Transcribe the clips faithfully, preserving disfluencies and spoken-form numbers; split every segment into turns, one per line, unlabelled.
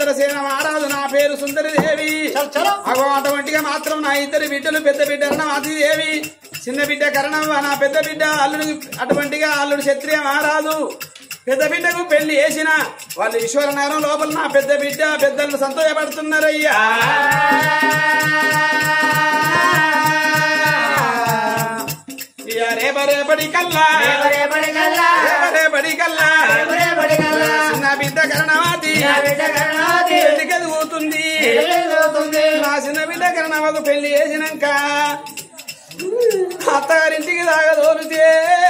సుందరసేన మహారాజు నా పేరు సుందరదేవి అగో అటువంటిగా మాత్రం నా ఇద్దరు బిడ్డలు పెద్ద బిడ్డ మాతిదేవి చిన్న బిడ్డ కరణమ్మ నా పెద్ద బిడ్డ అల్లుడు అటువంటిగా అల్లుడు క్షత్రియ మహారాజు పెద్ద బిడ్డకు పెళ్లి చేసిన వాళ్ళు ఈశ్వరనగరం లోపల నా పెద్ద బిడ్డ పెద్దలు సంతోషపడుతున్నారయ్యా రేపరేపటి కల్లా రేపరేపటి కల్లా చిన్న బిడ్డ కరణమాతి పెళ్లికి ఎదుగుతుంది నా చిన్న బిడ్డ కరణమ్మకు పెళ్లి చేసినాక అత్తగారింటికి దాగదోలితే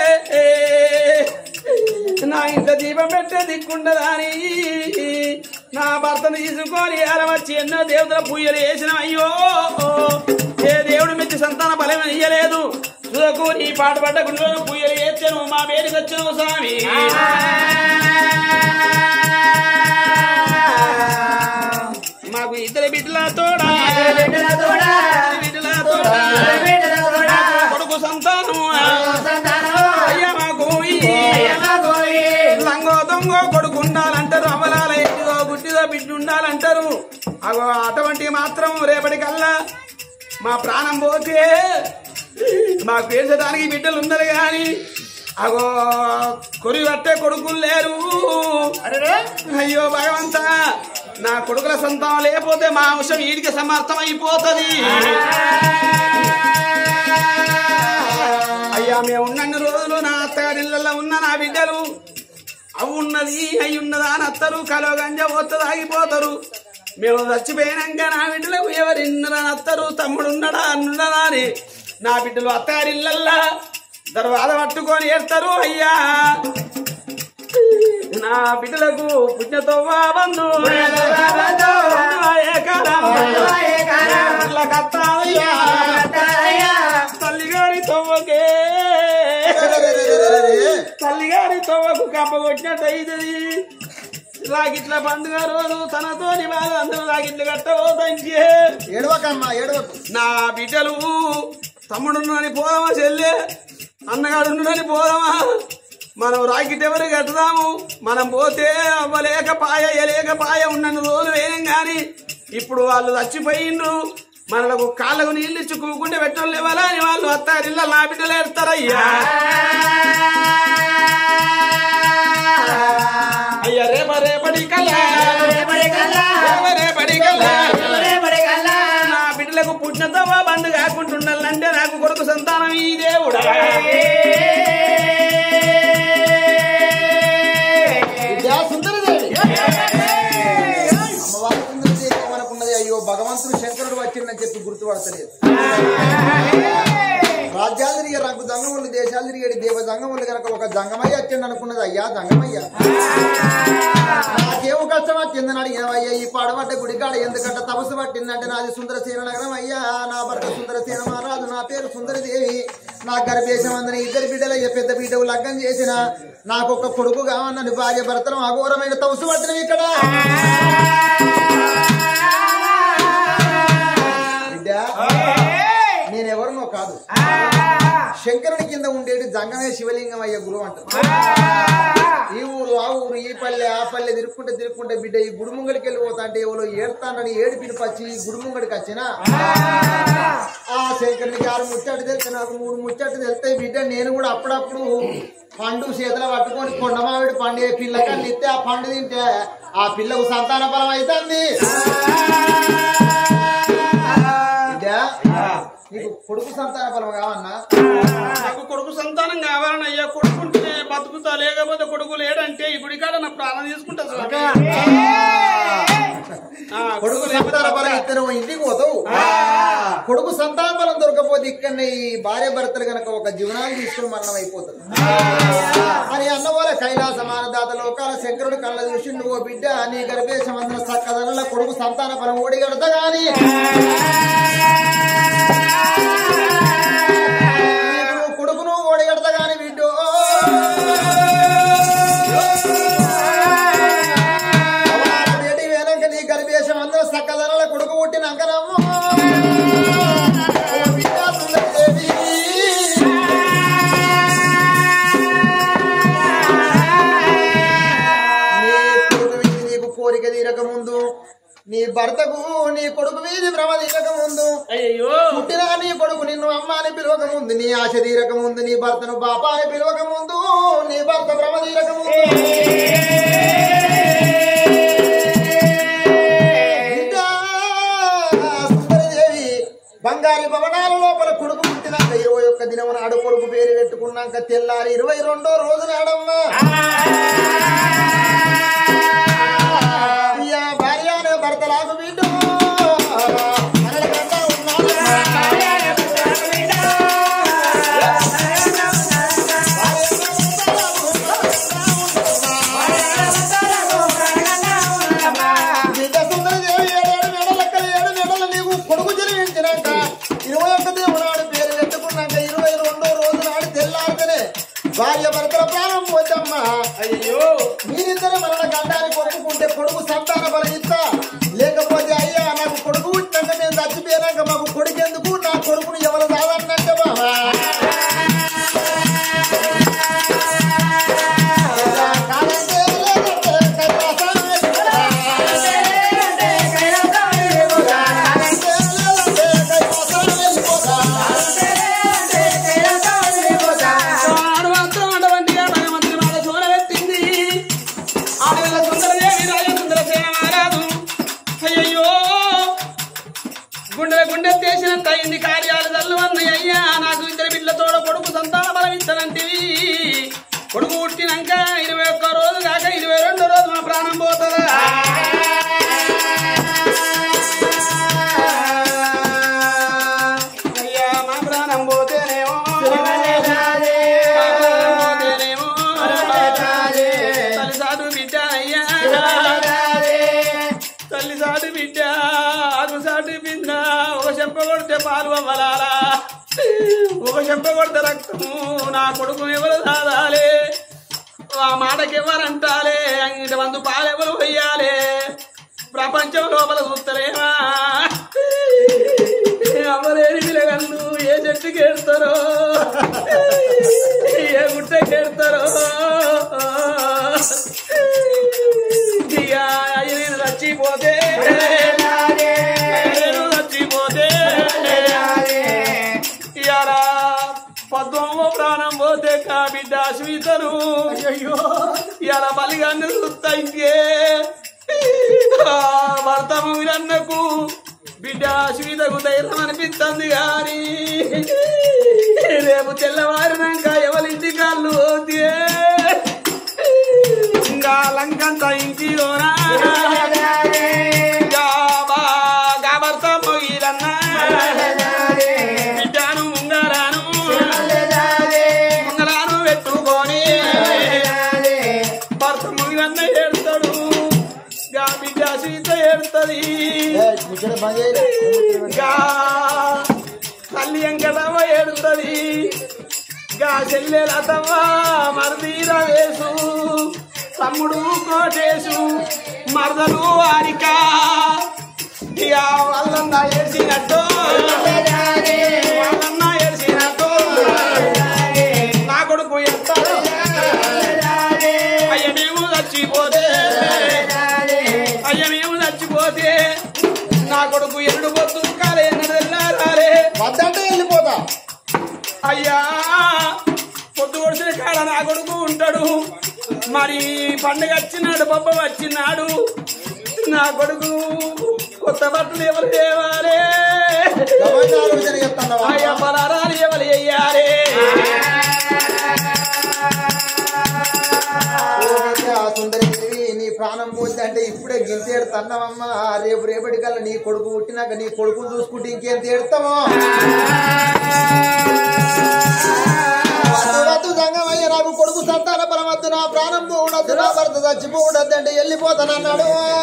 నా ఇంత దీపం పెట్టే దిక్కుండదాని నా భర్తను తీసుకొని అలవచ్చి ఎన్నో దేవతల పూజలు వేసిన అయ్యో ఏ దేవుడు మెచ్చి సంతాన బలం ఇయ్యలేదు చూడకు నీ పాట పడ్డ గుండెలను పూజలు వేస్తాను మా పేరుకి వచ్చాను స్వామి మాకు ఇద్దరు బిడ్డల తోడా బిడ్డల తోడా కొడుకు సంతానం అయ్యా మాకు లంగో దొంగో కొడుకు ఉండాలంటారు అమలాల ఎట్టిదో గుట్టిదో బిడ్డ ఉండాలంటారు అగో అటువంటి మాత్రం రేపటికల్లా మా ప్రాణం పోతే మాకు పేర్చడానికి బిడ్డలు ఉన్నారు గాని అగో కొరి పట్టే కొడుకులు లేరు అయ్యో భగవంత నా కొడుకుల సంతానం లేకపోతే మా అంశం వీడికి సమర్థం అయిపోతుంది అయ్యా మేము ఉన్నన్ని రోజులు నా అత్తగారిళ్ళల్లో ఉన్న నా బిడ్డలు అవి ఉన్నది అయి ఉన్నదా అని అత్తరు కలో గంజ పోతుంది ఆగిపోతారు మేము చచ్చిపోయినాక నా బిడ్డలకు ఎవరు ఇన్నదని అత్తరు తమ్ముడు ఉన్నాడా అన్నున్నదా అని నా బిడ్డలు అత్తగారిళ్ళల్లా దర్వాద పట్టుకొని ఏడతారు అయ్యా నా బిడ్డలకు పుణ్యతో బంధు తల్లిగారి తవ్వకే తల్లిగారి తవ్వకు కప్పగొచ్చినట్టు అవుతుంది రాగిట్ల పండుగ రోజు తనతోని బాధ అందరూ రాగిట్లు కట్టబోతాంచి
ఏడవకమ్మా ఏడవకు
నా బిడ్డలు తమ్ముడున్నని పోదామా చెల్లె అన్నగాడున్నని పోదామా మనం రాకిట్ ఎవరు కట్టుదాము మనం పోతే అవ్వలేకపాయ ఎలేకపాయ ఉన్నన్ని రోజులు వేయం గాని ఇప్పుడు వాళ్ళు చచ్చిపోయిండ్రు మనకు కాళ్ళకు నీళ్ళు ఇచ్చి కూకుంటే పెట్టడం లేవాలా అని వాళ్ళు అత్తారిల్ల నా బిడ్డలు ఎడతారయ్యా అయ్యా రేప రేపటి కల్లా రేపటి కల్లా నా బిడ్డలకు పుట్టినతో బంధు కాకుంటుండాలంటే నాకు కొడుకు సంతానం ఈ దేవుడా
అయ్యో భగవంతుడు శంకరుడు వచ్చిందని చెప్పి గుర్తుపడతలేదు రాజ్యాలు తిరిగే రంగు జంగములు దేశాలు తిరిగేది దేవ జంగములు కనుక ఒక జంగమయ్య వచ్చింది అనుకున్నది అయ్యా జంగమయ్య నాకేమో కష్టం వచ్చిందని అడిగినవయ్యా ఈ పాడబడ్డ గుడికాడ ఎందుకంటే తపస్సు పట్టిందంటే నాది సుందరసేన నగరం అయ్యా నా భర్త సుందరసేన మహారాజు నా పేరు సుందరదేవి నా గర్భేశం అందని ఇద్దరు బిడ్డలయ్య పెద్ద బిడ్డవు లగ్గం చేసిన నాకు ఒక కొడుకు కావన్నది భార్య భర్తలు అఘోరమైన తపస్సు పట్టినవి ఇక్కడ నేనెవరినో కాదు శంకరుడి కింద ఉండేది జంగమే శివలింగం అయ్యే గురువు అంటారు ఈ ఊరు ఆ ఊరు ఈ పల్లె ఆ పల్లె తిరుక్కుంటే తిరుక్కుంటే బిడ్డ ఈ గుడిముంగడికి వెళ్ళిపోతా అంటే ఎవరో ఏడుతానని ఏడు పిలిపచ్చి ఈ గుడిముంగడికి వచ్చిన ఆ శంకరునికి ఆరు ముచ్చట్లు తెలిస్తే నాకు మూడు ముచ్చట్లు తెలిస్తే బిడ్డ నేను కూడా అప్పుడప్పుడు పండు చేతులు పట్టుకొని కొండమావిడి పండు పిల్లకల్ని ఇస్తే ఆ పండు తింటే ఆ పిల్లకు సంతాన బలం అవుతుంది నీకు కొడుకు సంతాన బలం కావన్నా
నాకు కొడుకు సంతానం కావాలని అయ్యా కొడుకుంటే బతుకుతా లేకపోతే కొడుకు లేడంటే ఈ గుడికాడ నా ప్రాణం తీసుకుంటా
కొడుకు సంతాన బలం ఇస్తే నువ్వు ఇంటికి పోతావు కొడుకు సంతాన బలం దొరకపోతే ఇక్కడ ఈ భార్య భర్తలు కనుక ఒక జీవనాలు తీసుకుని మరణం అయిపోతుంది అని అన్నవాళ్ళ కైలాస మానదాత లోకాల శంకరుడు కళ్ళ చూసి నువ్వు బిడ్డ నీ గర్భేశం అందిన చక్కదనల కొడుకు సంతాన బలం ఓడిగడతా గాని కొడుకును ఓడిగడతా గాని బిడ్డ బేటి వేలంక నీ గర్భేశం అందరూ చక్కదనల కొడుకు పుట్టినాకనమ్మ నీకు కోరిక తీరక ముందు నీ భర్తకు నీ కొడుకు వీధి భ్రమ తీరక ముందు
అయ్యో
పుట్టిన నీ కొడుకు నిన్ను అమ్మ అని పిలవక ముందు నీ ఆశ తీరక ముందు నీ భర్తను బాప అని పిలవక ముందు నీ భర్త భ్రమ తీరక ముందు సుందరదేవి బంగారి భవనాల లోపల కొడుకు పుట్టినాక ఇరవై ఒక్క దినం నాడు కొడుకు పేరు పెట్టుకున్నాక తెల్లారి ఇరవై రెండో రోజు నాడమ్మా భార్య భర్తలాగు బిడ్డ కొడుకు జన్మించినాక ఇరవై ఒక్క దేవుడు నాడు పేరు పెట్టుకున్నాక ఇరవై రెండో రోజు నాడు తెల్లారితేనే భార్య భర్తల ప్రాణం పోతమ్మా
అయ్యో
మీరిద్దరు మరణ గండాన్ని కొట్టుకుంటే కొడుకు సంతాన బలయిస్తా లేకపోతే అయ్యా నాకు కొడుకు పుట్టినాక నేను చచ్చిపోయినాక మాకు కొడుకెందుకు నా కొడుకును ఎవరు సాధారణంటే బాబా
అయింది కార్యాలు తల్లు అన్నయ్య అయ్యా నాకు ఇద్దరు బిడ్డలతోడ కొడుకు సంతాన బలమిస్తానంటివి కొడుకు పుట్టినాక ఇరవై ఒక్క రోజు కాక ఇరవై రెండో రోజు మా ప్రాణం పోతుందా అయ్యా మా ప్రాణం పోతేనేమో పోతేనేమో తల్లి సాధు బిడ్డ అయ్యా తల్లి సాధు బిడ్డ ఆకు సాటు బిడ్డ ఒక చెంప కొడితే పాలు అవ్వలాలా ఒక చెంప కొడితే రక్తము నా కొడుకు ఎవరు సాధాలే ఆ మాటకి ఎవరంటాలే ఇంటి మందు పాలెవరు పోయాలే ప్రపంచం లోపల చూస్తలేమా అమ్మలేని పిల్లగన్ను ఏ చెట్టుకి ఏడుతారో ఏ గుట్టకి ఏడుతారో ఇక నేను చచ్చిపోతే నేను చచ్చిపోతే ఇయారా పద్మమ్మ ప్రాణం పోతే కా బిడ్డ స్వీతను ఇయాల బలిగాన్ని చూస్తా ఇంకే భర్త మీరన్నకు బిడ్డ స్వీతకు ధైర్యం అనిపిస్తుంది కానీ రేపు తెల్లవారినాక ఎవరింటి కాళ్ళు పోతే ఇంకా లంకంత ఇంటిలోనా భర్త మొగిలన్నా బిడ్డను ముంగరాను ముంగరాను పెట్టుకొని భర్త మొగిలన్న ఏడుతాడు గా బిడ్డ సీత ఏడుతుంది గా తల్లి వెంకటమ్మ ఏడుతుంది గా చెల్లెలతమ్మ మరదీర వేసు తమ్ముడు కోటేసు మరదలు వారిక ఇక వాళ్ళన్న ఏడ్చినట్టు వాళ్ళన్న ఏడ్చినట్టు నా కొడుకు ఎంత అయ్యమేమో చచ్చిపోతే అయ్యమేమో చచ్చిపోతే నా కొడుకు ఎన్నడు పొద్దు కాలే ఎన్నడు వెళ్ళారాలే
వద్దంటే వెళ్ళిపోతా
అయ్యా పొద్దు కొడిసిన కాడ నా కొడుకు ఉంటాడు మరి పండుగ వచ్చినాడు పబ్బ వచ్చినాడు నా కొడుకు కొత్త బట్టలు ఎవరు తేవాలి అయ్యా పలారాలు ఎవరు వెయ్యాలి
సుందరి నీ ప్రాణం పోతే అంటే ఇప్పుడే గింతేడు తన్నవమ్మా రేపు రేపటి కల్లా నీ కొడుకు పుట్టినాక నీ కొడుకును చూసుకుంటే ఇంకేం తేడతామో వద్దు సంగమయ్య నాకు కొడుకు సంతాన పరమద్దు నా ప్రాణం పోవడద్దు నా భర్త చచ్చిపోవడద్దు అంటే వెళ్ళిపోతానన్నాడు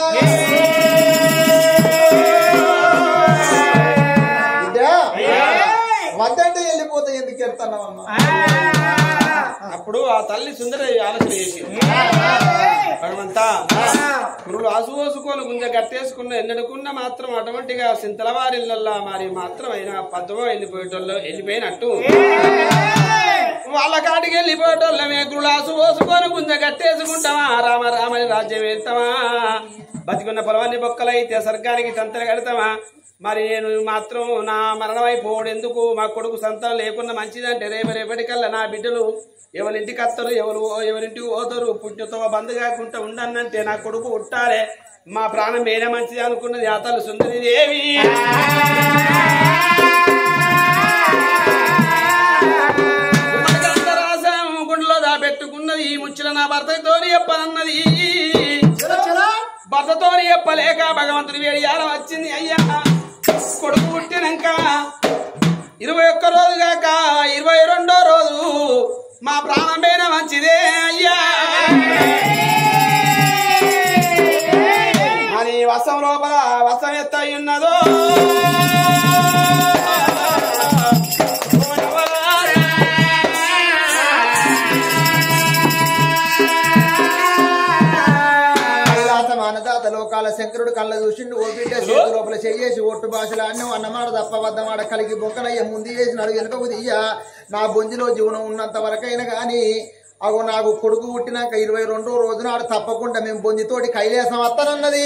వద్దంటే వెళ్ళిపోతే ఎందుకు ఎడతానమ్మా
అప్పుడు ఆ తల్లి సుందర ఆలోచన చేసి మనమంతా పురులు ఆసుపోసుకొని గుంజ గట్టేసుకున్న ఎన్నడుకున్న మాత్రం అటువంటిగా సింతలవారిళ్ళల్లా మరి మాత్రం అయినా పద్మో వెళ్ళిపోయేటోళ్ళు వెళ్ళిపోయినట్టు వాళ్ళ కాడికి వెళ్ళిపోయేటోళ్ళమే గులాసు పోసుకొని గుంజ కట్టేసుకుంటామా రామ రామని రాజ్యం వెళ్తామా బతికున్న పొలవాన్ని బొక్కలైతే స్వర్గానికి తంతర కడతామా మరి నేను మాత్రం నా మరణమైపోవడం ఎందుకు మా కొడుకు సంతానం లేకుండా మంచిదంటే రేపు రేపటికల్లా నా బిడ్డలు ఎవరింటికి వస్తారు ఎవరు ఎవరింటికి పోతారు పుట్టితో బంద్ కాకుండా ఉండనంటే నా కొడుకు ఉట్టాలే మా ప్రాణం వేరే మంచిది అనుకున్నది ఆ తల్లి సుందరి దేవి గుండెలో దాపెట్టుకున్నది ఈ ముచ్చుల నా భర్తతో చెప్పనన్నది భర్తతో చెప్పలేక భగవంతుడి వేడియాలం వచ్చింది అయ్యా కొడుకు పుట్టినాక ఇరవై ఒక్క రోజు కాక ఇరవై రెండో రోజు మా ప్రాణం పైన మంచిదే అయ్యా మరి వసం లోపల వసం ఎత్త ఉన్నదో
మానదాత లోకాల శంకరుడు కళ్ళ చూసిండు ఓ బిడ్డ చేతి లోపల చెయ్యేసి ఒట్టు భాషలు అన్నం అన్నమాట తప్ప వద్దమాట కలిగి బొక్కలయ్య ముందు చేసినాడు వెనుకకు దియ్య నా బొంజిలో జీవనం ఉన్నంత వరకైనా గాని అగో నాకు కొడుకు పుట్టినాక ఇరవై రెండో రోజు నాడు తప్పకుండా మేము బొంజితోటి కైలాసం వస్తానన్నది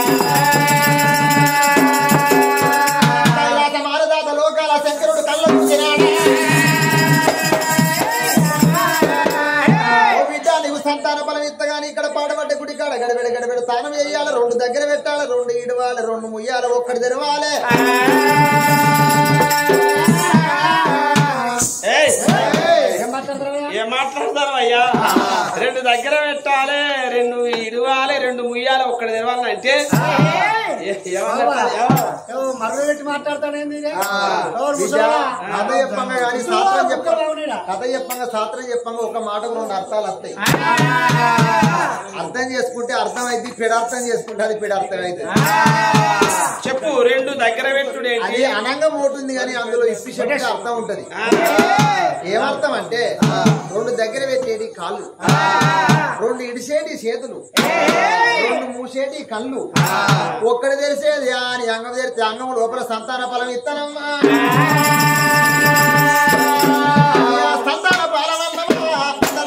కైలాస మానదాత లోకాల శంకరుడు కళ్ళ చూసినాడు సంతాన బలం ఇత్తగాని ఇక్కడ పాడబడ్డ గుడి కాడ గడబెడ గడబెడ స్థానం వేయాలి రెండు దగ్గర పెట్టాలి రెండు ఇడవాలి రెండు ముయ్యాలి ఒక్కటి తెరవాలి
ఏం మాట్లాడతారు అయ్యా రెండు దగ్గర పెట్టాలి రెండు ఇడవాలి రెండు ముయ్యాలి ఒక్కటి తెరవాలి అంటే
మరణ పెట్టి మాట్లాడతాడేంది
కథ చెప్పంగా కానీ శాస్త్రం చెప్పంగా కథ చెప్పంగా శాస్త్రం చెప్పంగా ఒక మాటకు రెండు అర్థాలు వస్తాయి అర్థం చేసుకుంటే అర్థం అయితే పిడార్థం చేసుకుంటే అది పిడార్థం అయితే
చెప్పు రెండు దగ్గర పెట్టుడు
అది అనంగం ఉంటుంది కానీ అందులో ఇప్పి చెప్తే అర్థం ఉంటది ఏమర్థం అంటే రెండు దగ్గర పెట్టేటి కాళ్ళు రెండు ఇడిసేటి చేతులు రెండు మూసేటి కళ్ళు ఒక్కడి తెరిసేది అని అంగం తెరిస్తే అంగం లోపల సంతాన ఫలం ఇస్తానమ్మా సంతాన ఫలమమ్మా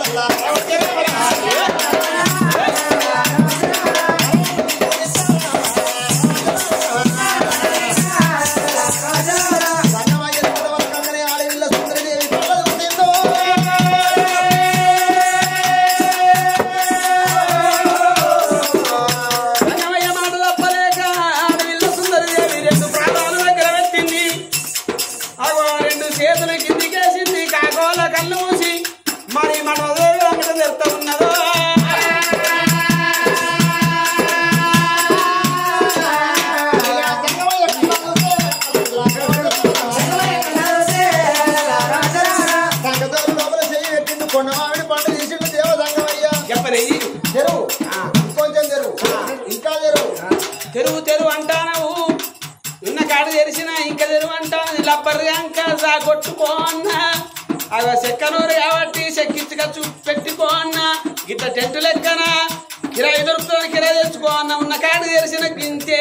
తెరువు తెరువు అంటానవు ఉన్న కాడ తెరిచిన ఇంకా తెరువు అంటాను లబ్బర్గా ఇంకా కొట్టుకోన్నా అవి చెక్కనూరు కాబట్టి చెక్కించుక పెట్టుకోన్నా గిట్ల టెంటు లెక్కన కిరాయి దొరుకుతుంది కిరాయి తెచ్చుకోన్నా ఉన్న కాడ తెరిచిన గింతే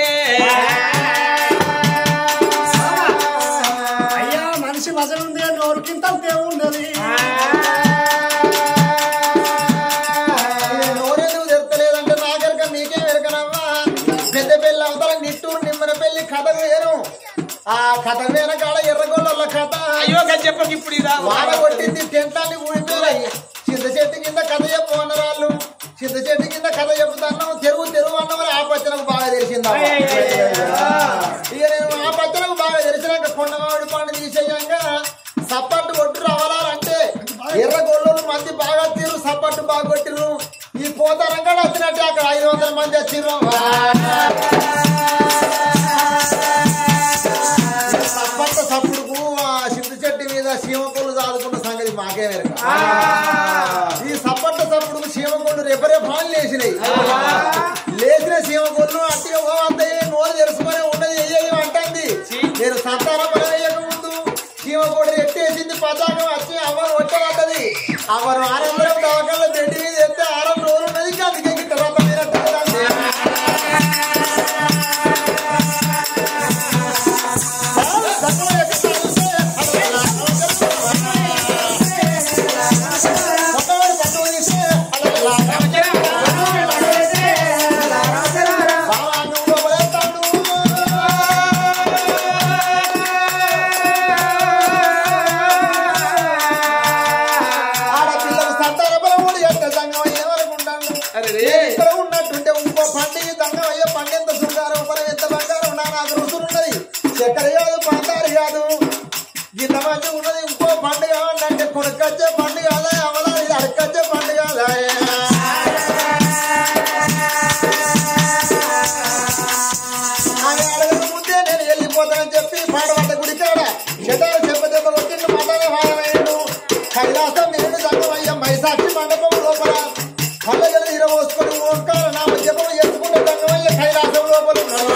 అయ్యా మనిషి మజలు ఉంది అని నోరుకింత ఉండదు
నోరెందుకు తెరతలేదంటే నాగరిక మీకే వెరకనమ్మా పెద్ద పెళ్లి అవతల నిట్టూరు నిమ్మన పెళ్లి కథ వేరు ఆ కథ వేన కాడ ఎర్రగొల్ల కథ
అయ్యో చెప్పక ఇప్పుడు
వాడ కొట్టింది టెంటాన్ని ఊడిపోయి చింత చెట్టు కింద కథ చెప్పు అన్న వాళ్ళు చింత చెట్టు కింద కథ చెప్పుతాను తెరువు తెరువు అన్న మరి ఆ పచ్చనకు బాగా తెలిసిందా ఇక నేను ఆ పచ్చనకు బాగా తెలిసినాక కొండమావిడి పండు తీసేయంగా సప్పట్టు కొట్టు రావాలంటే ఎర్రగొల్లు మంది బాగా తీరు సప్పట్టు బాగా కొట్టిరు ఈ పోతారం కూడా వచ్చినట్టే అక్కడ ఐదు వందల మంది వచ్చిర్రు సప్పట్ట సప్పుడుకు చింత చెట్టు మీద సీమకొల్లు దాదుకున్న సంగతి మాకే వెరక ఈ సప్పట్ట సప్పుడుకు సీమకొల్లు రెపరెపాలు లేచినాయి లేచిన సీమకొల్లు అట్టిగా పోవద్దయ్యే నోరు తెలుసుకొని ఉండదు అయ్యేది అంటుంది నేను సంతాన బలం వేయక ముందు సీమకొల్లు ఎట్టేసింది పతాకం వచ్చి అవరు వచ్చేది అవరు ఆరందరం దవకాల తెడ్డి మీద ఎత్తే ఆరం రోజులు ఉన్నది అందుకే తర్వాత మీరు కొడుకొచ్చే పండు కాదా అవలా ఇది అడకొచ్చే పండు కాదా అని అడగక ముందే నేను వెళ్ళిపోతానని చెప్పి పాడబడ్డ గుడికాడ చెటాలు చెప్ప దెబ్బ కొట్టిండు మాటనే భాగమయ్యాడు కైలాసం నేను సంగమయ్య మైసాక్షి మండపం లోపల కళ్ళగల ఇరవోసుకొని ఓంకార నామ జపం చేసుకుంటే సంగమయ్య కైలాసం లోపల ఉన్నాడు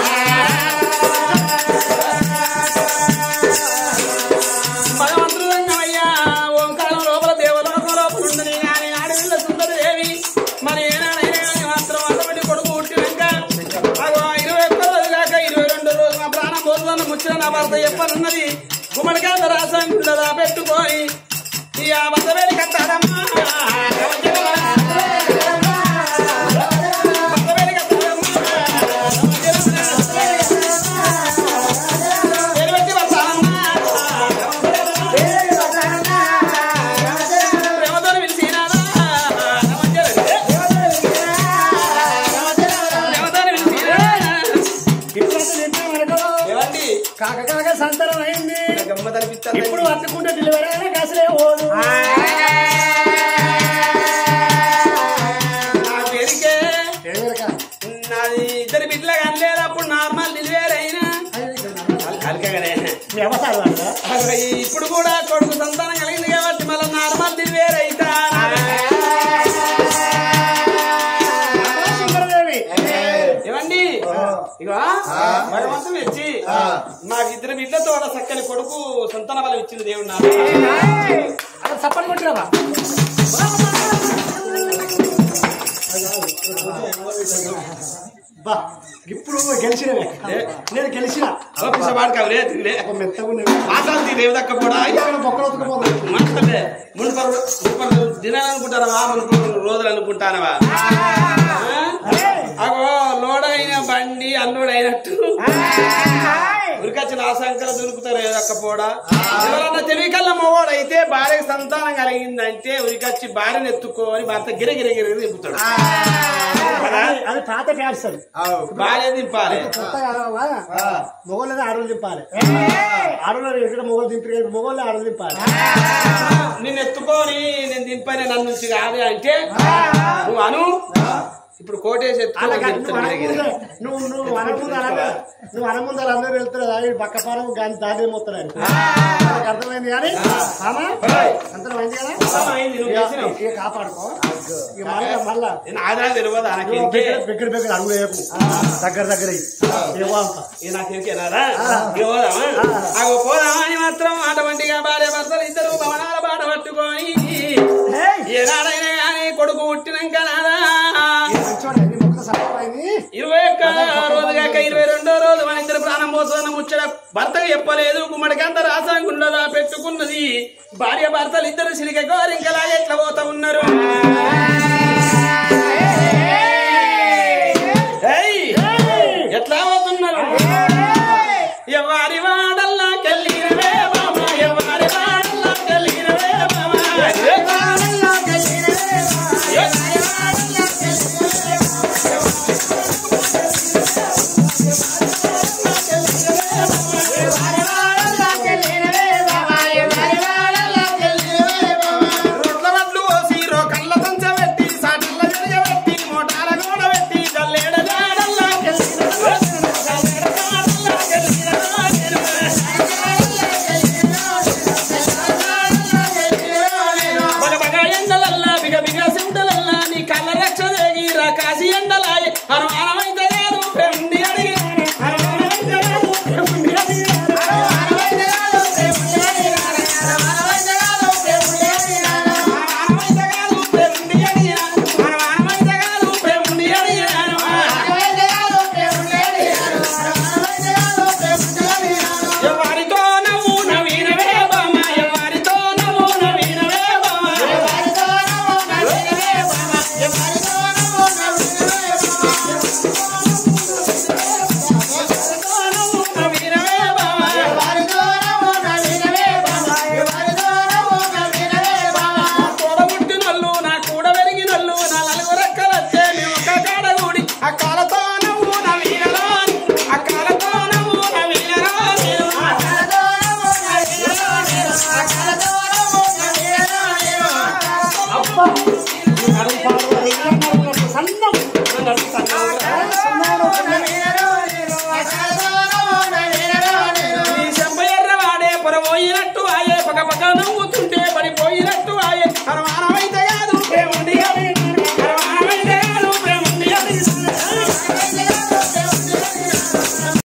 భగవంతుడు రంగమయ్యా ఓంకారం లోపల దేవలోకం లోపల ఉండని కానీ ఆడవిల్ల సుందరదేవి మరి ఏనాడైనా కానీ మాత్రం అటువంటి కొడుకు పుట్టినాక అగో ఇరవై ఒక్క రోజు కాక ఇరవై రెండు రోజు నా ప్రాణం పోతుందన్న ముచ్చిన నా భర్త చెప్పనున్నది గుమ్మడికాయ రాసాన్ని ఉండదా పెట్టుకొని ఈ ఆ భర్త వేడి కట్టాడమ్మా
కాక కాక సంతానం అయింది ఇప్పుడు అట్టుకుంటే డెలివరీ అయినా కసలే పోదు
నా పేరుకే నాది ఇద్దరు బిడ్డలు కనలేదు అప్పుడు నార్మల్ డెలివరీ అయినా ఇప్పుడు కూడా కొడుకు సంతానం కలిగింది కాబట్టి మళ్ళీ నార్మల్ డెలివరీ అయితా ఏమండి ఇగో భగవంతుడు ఇచ్చి మాకు ఇద్దరు బిడ్డలతో చక్కని కొడుకు సంతాన బలం ఇచ్చింది దేవుడు నాకు
సప్పని కొట్టినావా ఇప్పుడు గెలిచినవే నేను గెలిచిన
దినాలనుకుంటానవా రోజులు అనుకుంటానవా అగో లోడైన బండి అల్లుడు అయినట్టు ఉరికొచ్చిన ఆశంకలు దొరుకుతారు ఏదక్కపోడా ఎవరన్నా తెలివికల్లా మొగోడు అయితే భార్యకి సంతానం కలిగిందంటే ఉరికొచ్చి భార్యను ఎత్తుకోని భర్త గిర గిర గిర దింపుతాడు
అది పాత క్యాన్సర్
భార్య దింపాలి
మొగోళ్ళని ఆడలు దింపాలి ఆడలు ఎక్కడ మొగలు దింపి మొగోళ్ళు ఆడలు దింపాలి
నిన్ను ఎత్తుకొని నేను దింపని నన్ను నుంచి కాదు అంటే నువ్వు అను ఇప్పుడు కోటేసి
నువ్వు నువ్వు అనముందు నువ్వు అనముందు అందరూ వెళ్తున్నారు పక్కపారం కానీ దాని మొత్తాడు అర్థమైంది కానీ అంతరం అయింది కదా ఇక కాపాడుకో ఇక మళ్ళా మళ్ళా దగ్గర దగ్గర అడుగు వేపు దగ్గర దగ్గర
పోదామా అని మాత్రం అటువంటిగా భార్య భర్తలు ఇద్దరు భవనాల బాట పట్టుకొని ఏనాడైనా కానీ కొడుకు పుట్టినాక నాదా ఇరవై ఒక్క రోజు కాక ఇరవై రెండో రోజు మన ఇద్దరు ప్రాణం పోతున్న ముచ్చట భర్తకు చెప్పలేదు గుమ్మడికంత రాసాంగుండదా పెట్టుకున్నది భార్య భర్తలు ఇద్దరు సిలిక గోరింకలాగా ఎట్లా పోతా ఉన్నారు